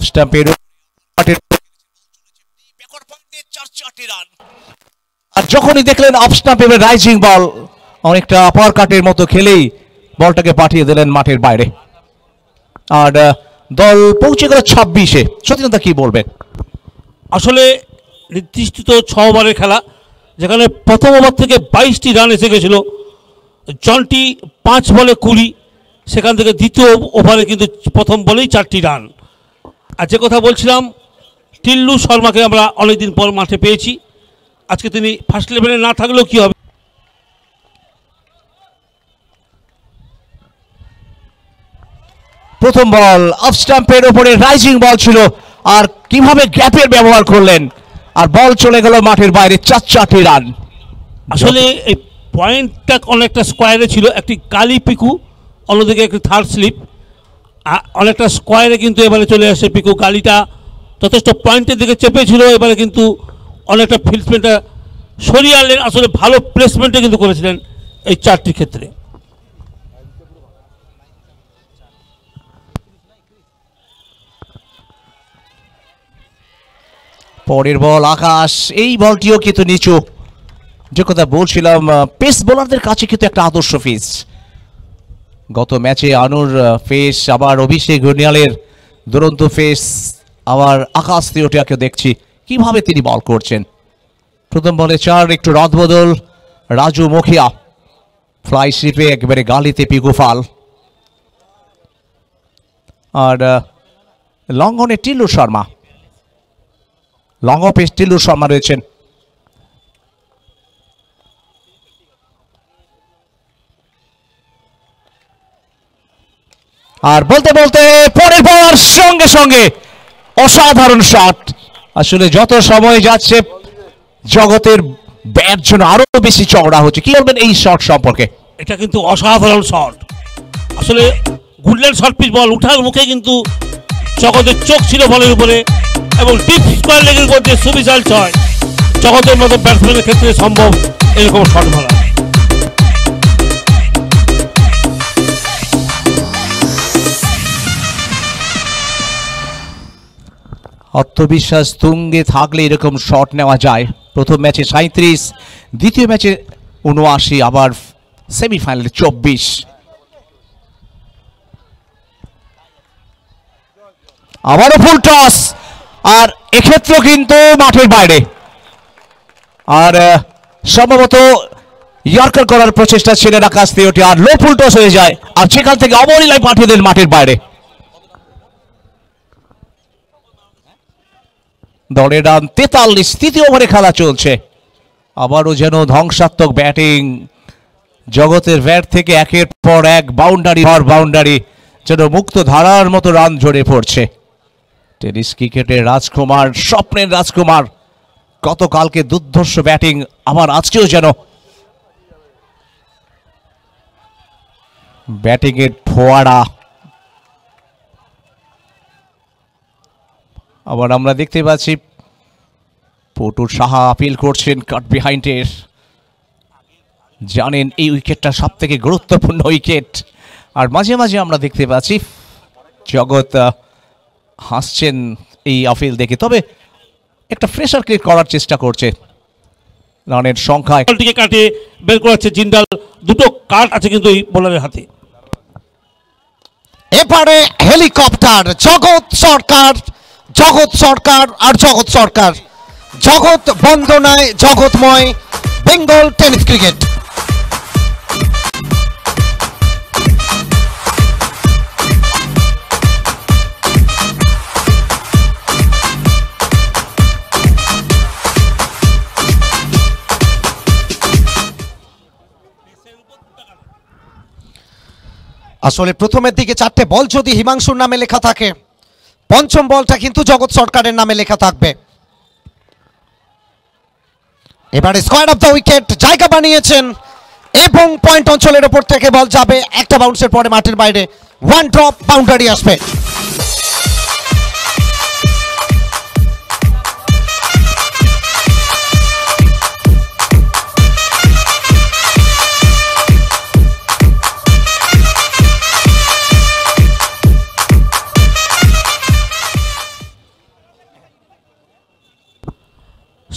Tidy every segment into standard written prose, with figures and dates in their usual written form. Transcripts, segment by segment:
স্টাম্পের run. আর যখনই দেখলেন of স্টাম্পের rising বল, অনেকটা আপার কাটের মতো খেলেই বলটাকে পাঠিয়ে দিলেন মাঠের বাইরে। আর দল পৌঁছে গেল 26-এ। সতীন্দ্র কি বলবেন? আসলে নির্দিষ্ট 6 ওভারের খেলা, যেখানে প্রথম ওভার থেকে 22টি রান এসে গেছিল। জন্টি 5 বলে 20, সেখান থেকে দ্বিতীয় ওভারে কিন্তু প্রথম বলেই 4টি রান। আর যে কথা বলছিলাম, টিল্লু শর্মাকে আমরা অনেকদিন পর মাঠে পেয়েছি। আজকে তিনি ফার্স্ট লেভেলে না থাকলেও কি হবে। প্রথম বল অফ স্টাম্পের উপরে রাইজিং বল ছিল, আর কিভাবে গ্যাপের ব্যবহার করলেন, আর বল চলে গেল মাঠের বাইরে। 4টি রান। আসলে এই পয়েন্টটা অনেকটা স্কোয়ারে ছিল, একটি কালি পিকু, অন্যদিকে একটি থার্ড স্লিপ, অনেকটা স্কোয়ারে কিন্তু এবারে চলে আসে পিকু। কালিটা যথেষ্ট পয়েন্টের দিকে চেপেছিল, এবারে কিন্তু অনেকটা ফিল্ডসমেন্টটা সরিয়ে আনলেন। আসলে ভালো প্লেসমেন্টে কিন্তু করেছিলেন এই 4টির ক্ষেত্রে। পরের বল আকাশ, এই বলটিও কিন্তু নিচু। যে কথা বলছিলাম, পেস বোলারদের কাছে কিন্তু একটা আদর্শ ফেস। গত ম্যাচে আনুর ফেস, আবার অভিষেক গুনিয়ালের দুরন্ত ফেস, আবার আকাশ তিওটিয়াকে দেখছি কিভাবে তিনি বল করছেন। প্রথম বলে 4, একটু রদবদল। রাজু মুখিয়া ফ্লাই স্লিপে একেবারে গালিতে পিকুফাল। আর লঙ্ঘনে টিল্লু শর্মা, লং অফে টিল্লু শর্মা রয়েছেন। আর বলতে বলতে পরের বল সঙ্গে সঙ্গে অসাধারণ শট। আসলে যত সময় যাচ্ছে জগতের ব্যাট যেন আরো বেশি চওড়া হচ্ছে। কি বলবেন এই শট সম্পর্কে? এটা কিন্তু অসাধারণ শট। আসলে গুডল্যান্ড শর্ট পিচ বল উঠার মুখে কিন্তু জগতের চোখ ছিল বলের উপরে, এবং ডিপ স্কোয়ার লেগের মধ্যে সুবিশাল 6। জগতের মতো ব্যাটসম্যানের ক্ষেত্রে সম্ভব এরকম শট মারা। আত্মবিশ্বাস তুঙ্গে থাকলে এরকম শট নেওয়া যায়। প্রথম ম্যাচে 37, দ্বিতীয় ম্যাচে 79, আবার সেমিফাইনালে 24। আবারও ফুল টস, আর এক্ষেত্রেও কিন্তু মাঠের বাইরে। আর সম্ভবত ইয়র্কার করার প্রচেষ্টা ছিলেন আকাশ তিওটি, আর লো ফুল টস হয়ে যায়, আর সেখান থেকে অবলীলায় পাঠিয়ে দেন মাঠের বাইরে। দলের রান 43, তৃতীয় ওভারে খেলা চলছে। আবারও যেন ধ্বংসাত্মক ব্যাটিং। জগতের ব্যাট থেকে একের পর এক বাউন্ডারি পর বাউন্ডারি, যেন মুক্ত ধারার মতো রান ঝরে পড়ছে। টেনিস ক্রিকেটের রাজকুমার, স্বপ্নের রাজকুমার, গতকালকে দুর্ধর্ষ ব্যাটিং, আবার আজকেও যেন ব্যাটিং এর ফোয়ারা। আবার আমরা দেখতে পাচ্ছি পটুর সাহা আপিল করছেন কাট বিহাইন্ডের। জানেন এই উইকেটটা সব থেকে গুরুত্বপূর্ণ উইকেট। আর মাঝে মাঝে আমরা দেখতে পাচ্ছি জগৎ হাসছেন এই আপিল দেখে, তবে একটা ফ্রেশার ক্রিয়েট করার চেষ্টা করছে। রানের সংখ্যা কাটে বের করাচ্ছে জিন্দাল, দুটো কার্ড আছে কিন্তু এই বোলারের হাতে। এবারে হেলিকপ্টার, জগৎ সরকার, জগৎ সরকার আর জগৎ সরকার, জগৎ বন্দনায় জগৎময় বেঙ্গল টেনিস ক্রিকেট। আসলে প্রথমের দিকে 4টে বল যদি হিমাংশুর নামে লেখা থাকে, পঞ্চম বলটা কিন্তু জগৎ সরকারের নামে লেখা থাকবে। এবারে স্কোয়ার অফ দ্য উইকেট জায়গা বানিয়েছেন, এবং পয়েন্ট অঞ্চলের উপর থেকে বল যাবে, একটা বাউন্সের পরে মাঠের বাইরে, 1 ড্রপ, বাউন্ডারি আসবে।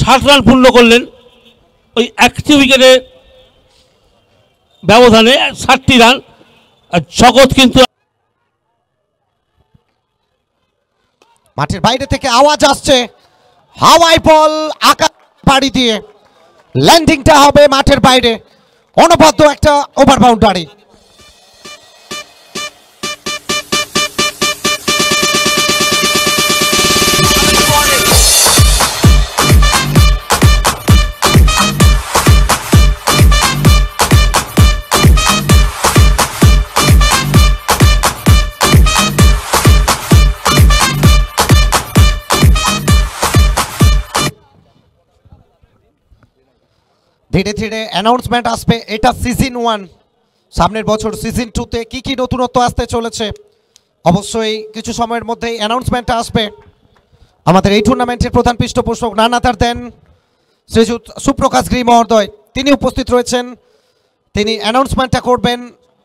60 রান পূর্ণ করলেন ওই একটি উইকেটের ব্যবধানে 60টি রান। আর জগৎ কিন্তু মাঠের বাইরে থেকে আওয়াজ আসছে, হাওয়াই বল আকাশ বাড়ি দিয়ে ল্যান্ডিংটা হবে মাঠের বাইরে, অনবদ্য একটা ওভার বাউন্ডারি। ধীরে ধীরে অ্যানাউন্সমেন্ট আসবে, এটা সিজন 1, সামনের বছর সিজন 2তে কি কি নতুনত্ব আসতে চলেছে অবশ্যই কিছু সময়ের মধ্যেই অ্যানাউন্সমেন্টটা আসবে। আমাদের এই টুর্নামেন্টের প্রধান পৃষ্ঠপোষক নানাতার দেন শ্রীযুত সুপ্রকাশ গিরি মহোদয়, তিনি উপস্থিত রয়েছেন, তিনি অ্যানাউন্সমেন্টটা করবেন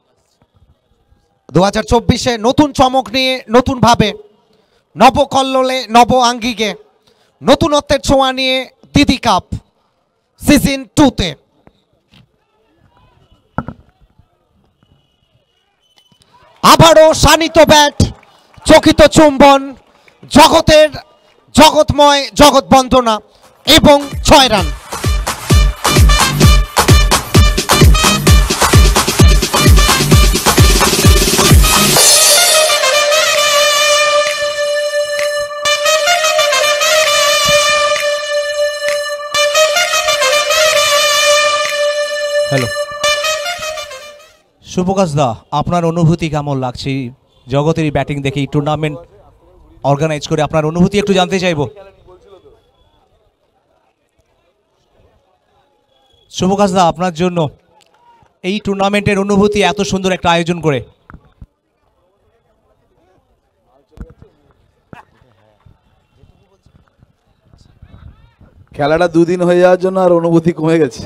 2024-এ নতুন চমক নিয়ে, নতুনভাবে, নবকল্লোলে, নব আঙ্গিকে, নতুনত্বের ছোঁয়া নিয়ে দিদি কাপ সিজন 2তে। আবারও শানিত ব্যাট, চকিত চুম্বন, জগতের জগৎময় জগৎ বন্দনা এবং 6 রান। হ্যালো সুপ্রকাশ দা, আপনার অনুভূতি কেমন লাগছে জগতেরই ব্যাটিং দেখে এই টুর্নামেন্ট অর্গানাইজ করে? আপনার অনুভূতি একটু জানতে চাইবো। সুপ্রকাশ দা, আপনার জন্য এই টুর্নামেন্টের অনুভূতি, এত সুন্দর একটা আয়োজন করে। খেলাটা দুদিন হয়ে যাওয়ার জন্য আর অনুভূতি কমে গেছে।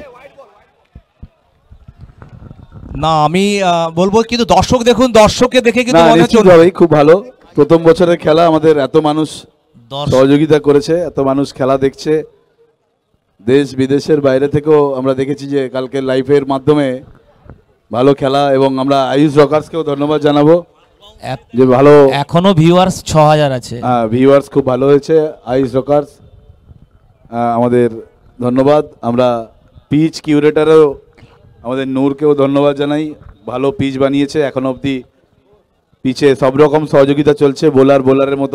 না আমি বলবো কিন্তু দর্শক দেখুন, দর্শককে দেখে কিন্তু মনে হচ্ছে খুব ভালো। প্রথম বছরের খেলা, আমাদের এত মানুষ সহযোগিতা করেছে, এত মানুষ খেলা দেখছে, দেশ বিদেশের বাইরে থেকেও আমরা দেখেছি যে কালকে লাইভের মাধ্যমে ভালো খেলা, এবং আমরা আয়ুষ রকার্সকেও ধন্যবাদ জানাবো যে ভালো, এখনো ভিউয়ার্স 6000 আছে। ভিউয়ার্স খুব ভালো হয়েছে। আয়ুষ রকার্স আমাদের ধন্যবাদ। আমরা পিচ কিউরেটারও আমাদের নূরকেও ধন্যবাদ জানাই, ভালো পিচ বানিয়েছে। এখন অবধি পিচে সব রকম সহযোগিতা চলছে, বোলারের মতো।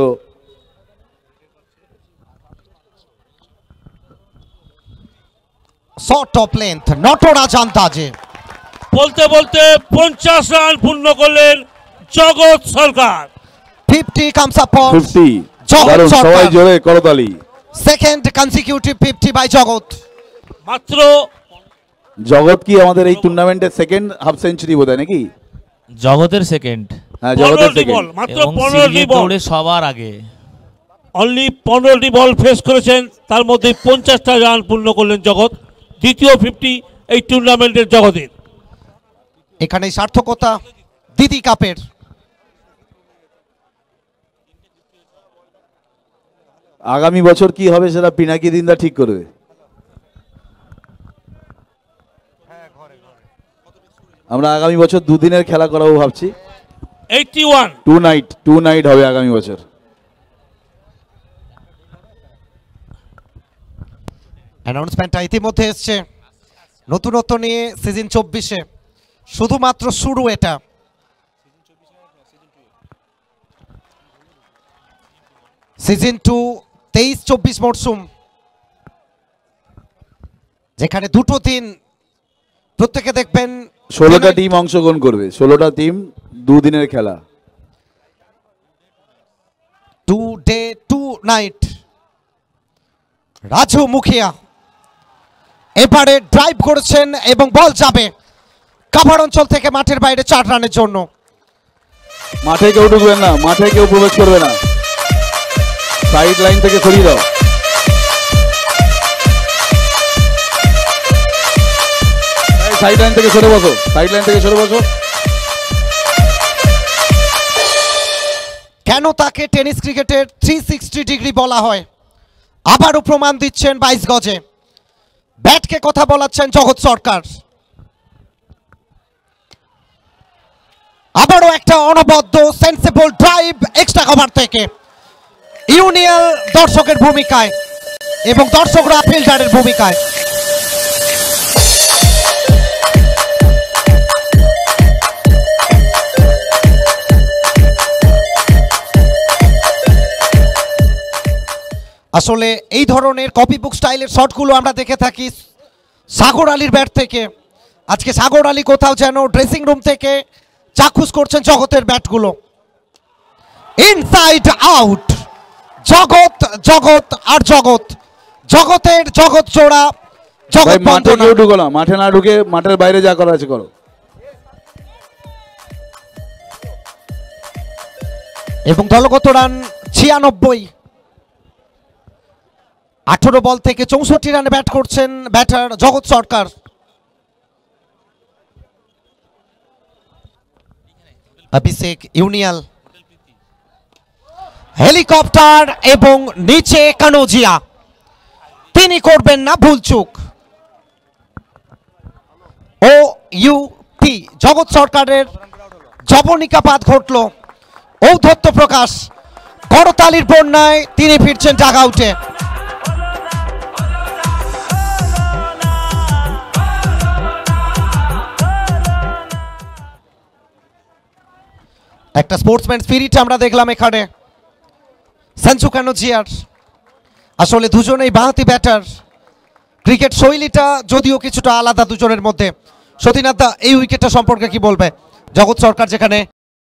শর্ট অফ লেন্থ, নটরাজ আন্দাজে বলতে বলতে 50 রান পূর্ণ করলেন জগৎ সরকার। 50 comes up for 50, জগৎ সবাই সরকার। জোরে করতালি। সেকেন্ড কনসিকিউটিভ 50 বাই জগৎ। মাত্র জগৎ কি আমাদের এই টুর্নামেন্টের সেকেন্ড হাফ সেঞ্চুরি বোধহয় নাকি? জগতের সেকেন্ড, হ্যাঁ, জগতের 15টি বল, সেকেন্ড। মাত্র এবং 15টি সিরিজে বল, দৌড়ে সবার আগে। অনলি 15টি বল ফেস করেছেন, তার মধ্যে 50টা রান পূর্ণ করলেন জগৎ। দ্বিতীয় 50 এই টুর্নামেন্টের জগতের। এখানেই সার্থকতা দিদি কাপের। আগামী বছর কি হবে সেটা পিনাকি দিনদা ঠিক করবে। আমরা আগামী বছর দুদিনের খেলা করাবো ভাবছি। 81 টু নাইট হবে আগামী বছর। অ্যানাউন্সমেন্টটা ইতিমধ্যে এসছে নতুনত্ব নিয়ে সিজন 24-এ, শুধুমাত্র শুরু এটা। সিজন 2 23-24 মরশুম, যেখানে দুটো দিন প্রত্যেকে দেখবেন 16টা টিম অংশগ্রহণ করবে, 16টা টিম, দুদিনের খেলা। 2 ডে 2 নাইট। রাজু মুখিয়া এবারে ড্রাইভ করেছেন এবং বল যাবে কাভার অঞ্চল থেকে মাঠের বাইরে 4 রানের জন্য। মাঠে কেউ ঢুকবেন না, মাঠে কেউ প্রবেশ করবে না, সাইড লাইন থেকে সরিয়ে দাও। সাইড লাইন থেকে সরে বসো, সাইড লাইন থেকে সরে বসো। কেন তাকে টেনিস ক্রিকেটের 360 ডিগ্রি বলা হয় আবারও প্রমাণ দিচ্ছেন 22 গজে, ব্যাটকে কথা বলাচ্ছেন জগৎ সরকার। আবারও একটা অনবদ্য সেন্সিবল ড্রাইভ এক্সট্রা কভার থেকে, ইউনিয়ন দর্শকের ভূমিকায় এবং দর্শকরা ফিল্ডারের ভূমিকায়। আসলে এই ধরনের কপি বুক স্টাইলের শটগুলো আমরা দেখে থাকি সাগর আলীর ব্যাট থেকে। আজকে সাগর আলী কোথাও যেন ড্রেসিং রুম থেকে চাক্ষুষ করছেন জগতের ব্যাটগুলো। ইনসাইড আউট, জগৎ জগৎ আর জগৎ, জগতের জগৎ জোড়া, জগৎ মাঠে কেউ ঢুকো না, মাঠে না ঢুকে মাঠের বাইরে যা করা আছে করো। এবং দলগত রান 96। 18 বল থেকে 64 রানে ব্যাট করছেন ব্যাটার জগৎ সরকার। অভিষেক ইউনিয়াল, হেলিকপ্টার এবং নিচে কানোজিয়া, তিনি করবেন না ভুলচুক। ও ইউটি জগৎ সরকারের জবনিকাপাত ঘটল, ঔদ্ধত্য প্রকাশ, করতালির বন্যায় তিনি ফিরছেন ডাগ আউটে। একটা স্পোর্টসম্যান স্পিরিট আমরা দেখলাম এখানে সেন্সু কানোজিয়ার। আসলে দুজনেই বাঁহাতি ব্যাটার, ক্রিকেট শৈলীটা যদিও কিছুটা আলাদা দুজনের মধ্যে। সতীনাথ দা, এই উইকেটটা সম্পর্কে কি বলবে? জগৎ সরকার যেখানে